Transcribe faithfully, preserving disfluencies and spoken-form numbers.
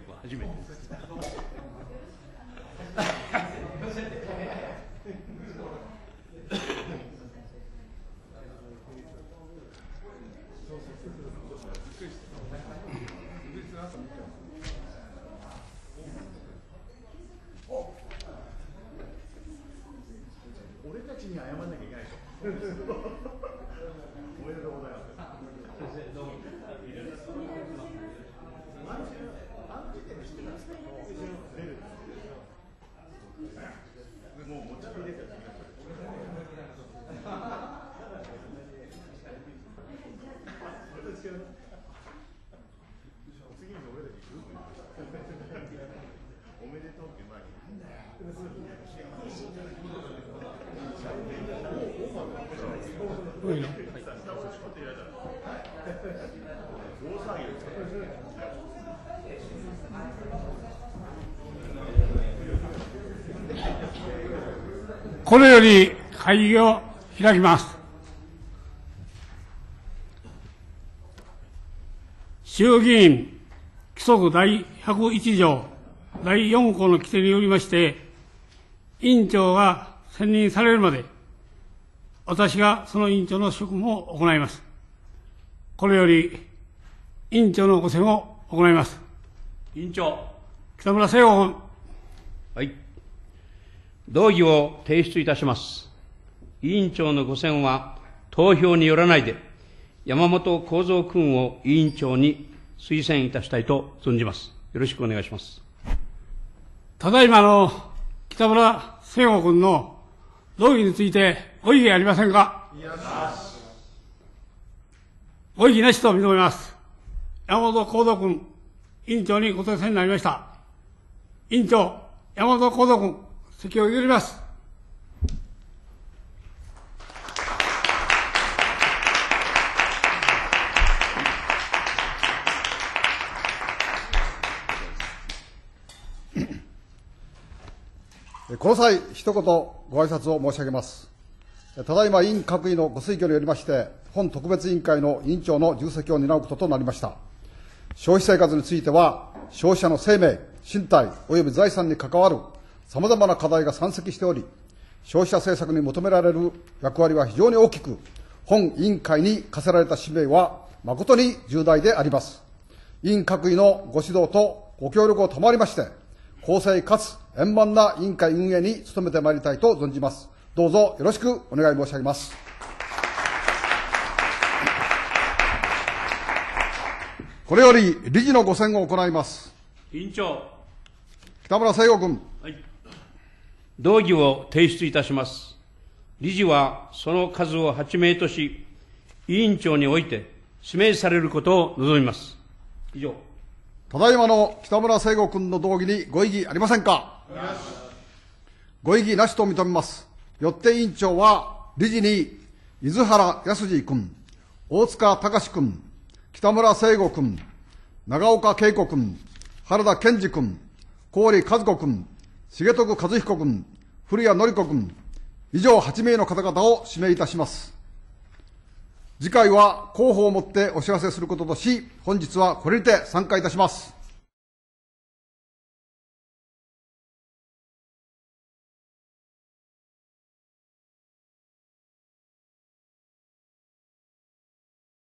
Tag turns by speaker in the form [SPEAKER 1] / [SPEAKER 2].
[SPEAKER 1] 役は初めてです。
[SPEAKER 2] 俺たちに謝らなきゃいけないでしょ。おめでとうございます。もう持ちきりですよ。次に俺たちグーグーおめでとうって前になんだよ。
[SPEAKER 3] いいの？これより会議を開きます。衆議院規則第ひゃくいち条だいよん項の規定によりまして、委員長が選任されるまで、私がその委員長の職務を行います。これより委員長のご選を行います。
[SPEAKER 1] 委員長。
[SPEAKER 3] 北村誠吾君。
[SPEAKER 1] はい。動議を提出いたします。委員長のご選は投票によらないで、山本幸三君を委員長に推薦いたしたいと存じます。よろしくお願いします。
[SPEAKER 3] ただいまの北村誠吾君の動議についてご異議ありませんか？ご異議なしと認めます。山本幸三君、委員長にご当選になりました。委員長、山本幸三君、席を譲ります。
[SPEAKER 4] この際、一言ご挨拶を申し上げます。ただいま委員各位のご推挙によりまして、本特別委員会の委員長の重責を担うこととなりました。消費生活については、消費者の生命、身体及び財産に関わるさまざまな課題が山積しており、消費者政策に求められる役割は非常に大きく、本委員会に課せられた使命は誠に重大であります。委員各位のご指導とご協力を賜りまして、公正かつ円満な委員会運営に努めてまいりたいと存じます。どうぞよろしくお願い申し上げます。これより理事のご選を行います。
[SPEAKER 1] 委員長。
[SPEAKER 4] 北村誠吾君。
[SPEAKER 1] はい。動議を提出いたします。理事はその数をはち名とし、委員長において指名されることを望みます。以上。
[SPEAKER 4] ただいまの北村誠吾君の動議にご異議ありませんか？ご異議なしと認めます。よって委員長は、理事に、伊豆原康二君、大塚隆君、北村誠吾君、長岡恵子君、原田健二君、郡和子君、重徳和彦君、古谷典子君、以上はち名の方々を指名いたします。次回は広報をもってお知らせすることとし、本日はこれにて散会いたします。